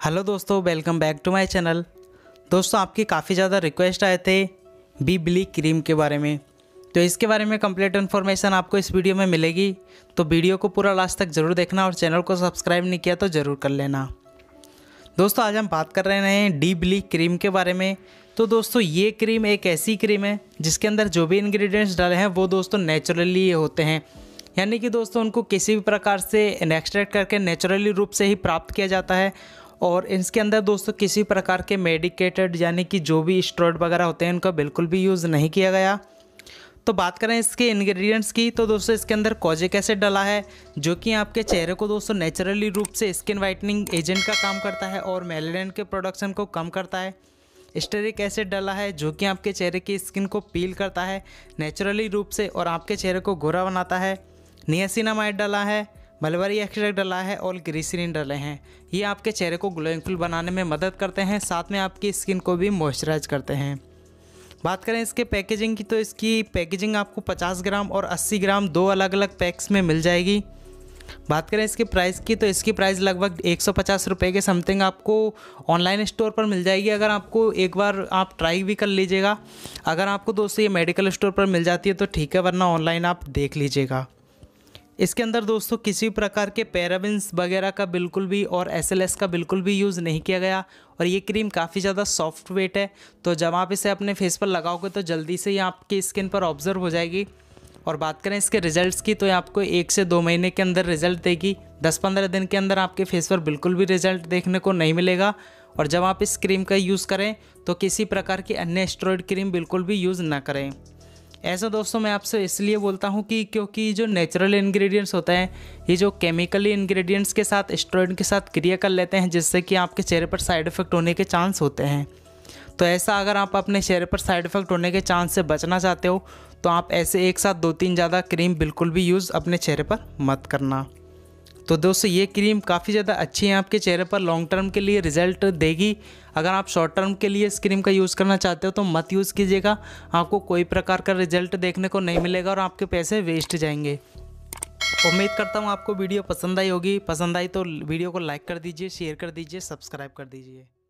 Hello दोस्तों, welcome back to my channel. दोस्तों, आपकी काफ़ी ज़्यादा रिक्वेस्ट आए थे बी ब्ली क्रीम के बारे में, तो इसके बारे में कंप्लीट इन्फॉर्मेशन आपको इस वीडियो में मिलेगी। तो वीडियो को पूरा लास्ट तक ज़रूर देखना और चैनल को सब्सक्राइब नहीं किया तो ज़रूर कर लेना। दोस्तों, आज हम बात कर रहे हैं डी ब्ली क्रीम के बारे में। तो दोस्तों, ये क्रीम एक ऐसी क्रीम है जिसके अंदर जो भी इंग्रेडिएंट्स डाले हैं वो दोस्तों नेचुरली होते हैं, यानी कि दोस्तों उनको किसी भी प्रकार से एक्सट्रैक्ट करके नेचुरली रूप से ही प्राप्त किया जाता है। और इसके अंदर दोस्तों किसी प्रकार के मेडिकेटेड यानी कि जो भी स्टेरॉइड वगैरह होते हैं उनका बिल्कुल भी यूज़ नहीं किया गया। तो बात करें इसके इंग्रेडिएंट्स की, तो दोस्तों इसके अंदर कोजिक एसिड डला है जो कि आपके चेहरे को दोस्तों नेचुरली रूप से स्किन वाइटनिंग एजेंट का काम करता है और मेलानिन के प्रोडक्शन को कम करता है। स्टेरिक एसिड डला है जो कि आपके चेहरे की स्किन को पील करता है नेचुरली रूप से और आपके चेहरे को गोरा बनाता है। नियासिनामाइड डला है, मलबरी एक्सट्रैक्ट डला है और ग्लिसरीन डले हैं। ये आपके चेहरे को ग्लोइंगफुल बनाने में मदद करते हैं, साथ में आपकी स्किन को भी मॉइस्चराइज करते हैं। बात करें इसके पैकेजिंग की, तो इसकी पैकेजिंग आपको 50 ग्राम और 80 ग्राम दो अलग अलग पैक्स में मिल जाएगी। बात करें इसके प्राइस की, तो इसकी प्राइस लगभग 150 रुपये के समथिंग आपको ऑनलाइन स्टोर पर मिल जाएगी। अगर आपको एक बार आप ट्राई भी कर लीजिएगा। अगर आपको दोस्तों ये मेडिकल स्टोर पर मिल जाती है तो ठीक है, वरना ऑनलाइन आप देख लीजिएगा। इसके अंदर दोस्तों किसी प्रकार के पैराबेन्स वगैरह का बिल्कुल भी और एसएलएस का बिल्कुल भी यूज़ नहीं किया गया। और ये क्रीम काफ़ी ज़्यादा सॉफ्ट वेट है, तो जब आप इसे अपने फेस पर लगाओगे तो जल्दी से ये आपकी स्किन पर ऑब्जर्व हो जाएगी। और बात करें इसके रिजल्ट्स की, तो ये आपको 1 से 2 महीने के अंदर रिजल्ट देगी। 10-15 दिन के अंदर आपके फेस पर बिल्कुल भी रिजल्ट देखने को नहीं मिलेगा। और जब आप इस क्रीम का यूज़ करें तो किसी प्रकार की अन्य स्टेरॉइड क्रीम बिल्कुल भी यूज़ ना करें। ऐसा दोस्तों मैं आपसे इसलिए बोलता हूँ कि क्योंकि जो नेचुरल इंग्रेडिएंट्स होते हैं, ये जो केमिकली इंग्रेडिएंट्स के साथ स्टेरॉइड के साथ क्रिया कर लेते हैं, जिससे कि आपके चेहरे पर साइड इफ़ेक्ट होने के चांस होते हैं। तो ऐसा अगर आप अपने चेहरे पर साइड इफ़ेक्ट होने के चांस से बचना चाहते हो तो आप ऐसे एक साथ 2-3 ज़्यादा क्रीम बिल्कुल भी यूज़ अपने चेहरे पर मत करना। तो दोस्तों ये क्रीम काफ़ी ज़्यादा अच्छी है, आपके चेहरे पर लॉन्ग टर्म के लिए रिजल्ट देगी। अगर आप शॉर्ट टर्म के लिए इस क्रीम का यूज़ करना चाहते हो तो मत यूज़ कीजिएगा, आपको कोई प्रकार का रिजल्ट देखने को नहीं मिलेगा और आपके पैसे वेस्ट जाएंगे। उम्मीद करता हूँ आपको वीडियो पसंद आई होगी। पसंद आई तो वीडियो को लाइक कर दीजिए, शेयर कर दीजिए, सब्सक्राइब कर दीजिए।